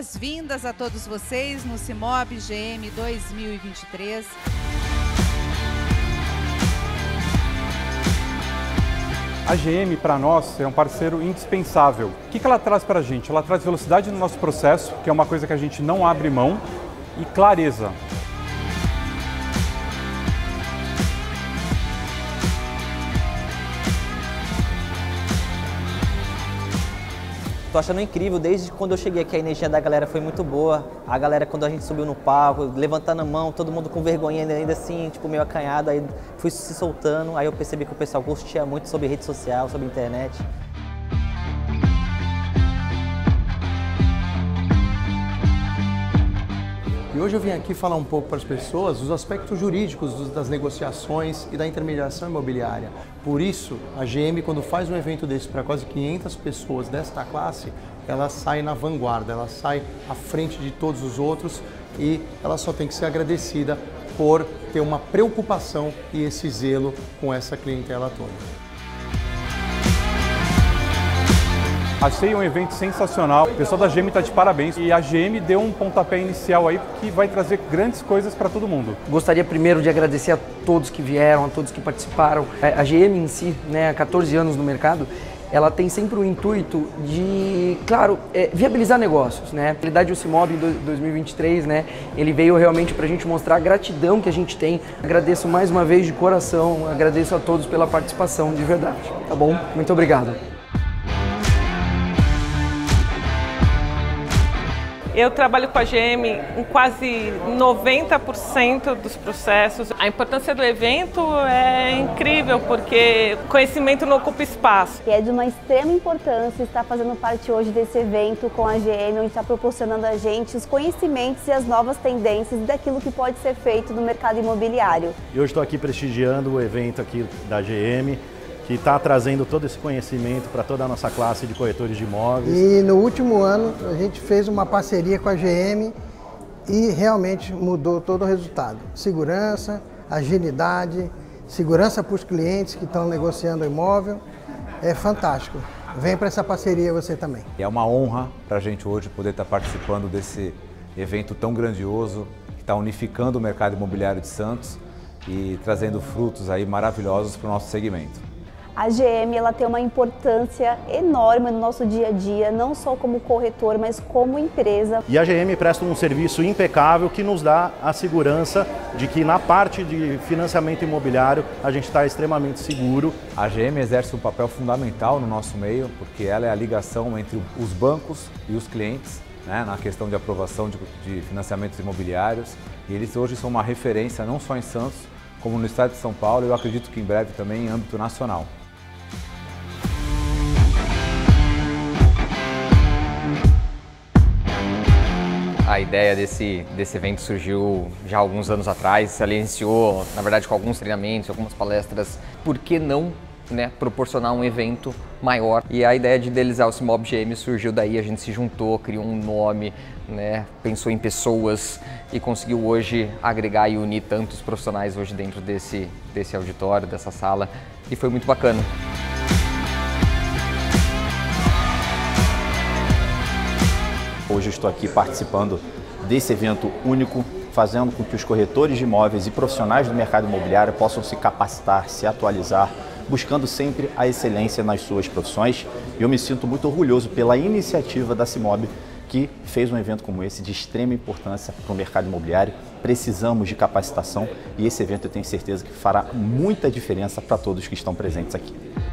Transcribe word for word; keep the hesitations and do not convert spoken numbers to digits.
boas-vindas a todos vocês no CIMOB G M dois mil e vinte e três. A G M, para nós, é um parceiro indispensável. O que ela traz para a gente? Ela traz velocidade no nosso processo, que é uma coisa que a gente não abre mão, e clareza. Tô achando incrível, desde quando eu cheguei aqui a energia da galera foi muito boa. A galera, quando a gente subiu no palco, levantando a mão, todo mundo com vergonha ainda assim, tipo meio acanhado, aí fui se soltando, aí eu percebi que o pessoal curtia muito sobre rede social, sobre internet. E hoje eu vim aqui falar um pouco para as pessoas os aspectos jurídicos das negociações e da intermediação imobiliária. Por isso, a G M, quando faz um evento desse para quase quinhentas pessoas desta classe, ela sai na vanguarda, ela sai à frente de todos os outros e ela só tem que ser agradecida por ter uma preocupação e esse zelo com essa clientela toda. Achei um evento sensacional, o pessoal da G M está de parabéns e a G M deu um pontapé inicial aí que vai trazer grandes coisas para todo mundo. Gostaria primeiro de agradecer a todos que vieram, a todos que participaram. A G M em si, né, há quatorze anos no mercado, ela tem sempre o intuito de, claro, é, viabilizar negócios, né? Na realidade, o CIMOB em dois mil e vinte e três, né, ele veio realmente para a gente mostrar a gratidão que a gente tem. Agradeço mais uma vez de coração, agradeço a todos pela participação, de verdade, tá bom? Muito obrigado. Eu trabalho com a G M em quase noventa por cento dos processos. A importância do evento é incrível, porque conhecimento não ocupa espaço. E é de uma extrema importância estar fazendo parte hoje desse evento com a G M, onde está proporcionando a gente os conhecimentos e as novas tendências daquilo que pode ser feito no mercado imobiliário. E hoje estou aqui prestigiando o evento aqui da G M, que está trazendo todo esse conhecimento para toda a nossa classe de corretores de imóveis. E no último ano a gente fez uma parceria com a G M e realmente mudou todo o resultado. Segurança, agilidade, segurança para os clientes que estão negociando o imóvel, é fantástico. Vem para essa parceria você também. É uma honra para a gente hoje poder estar participando desse evento tão grandioso, que está unificando o mercado imobiliário de Santos e trazendo frutos aí maravilhosos para o nosso segmento. A G M ela tem uma importância enorme no nosso dia a dia, não só como corretor, mas como empresa. E a G M presta um serviço impecável que nos dá a segurança de que na parte de financiamento imobiliário a gente está extremamente seguro. A G M exerce um papel fundamental no nosso meio, porque ela é a ligação entre os bancos e os clientes, né, na questão de aprovação de, de financiamentos imobiliários. E eles hoje são uma referência não só em Santos, como no estado de São Paulo e eu acredito que em breve também em âmbito nacional. A ideia desse, desse evento surgiu já há alguns anos atrás, ela iniciou, na verdade, com alguns treinamentos, algumas palestras. Por que não, né, proporcionar um evento maior? E a ideia de idealizar o CIMOB G M surgiu daí, a gente se juntou, criou um nome, né, pensou em pessoas e conseguiu hoje agregar e unir tantos profissionais hoje dentro desse, desse auditório, dessa sala, e foi muito bacana. Hoje eu estou aqui participando desse evento único, fazendo com que os corretores de imóveis e profissionais do mercado imobiliário possam se capacitar, se atualizar, buscando sempre a excelência nas suas profissões. E eu me sinto muito orgulhoso pela iniciativa da CIMOB, que fez um evento como esse de extrema importância para o mercado imobiliário. Precisamos de capacitação e esse evento eu tenho certeza que fará muita diferença para todos que estão presentes aqui.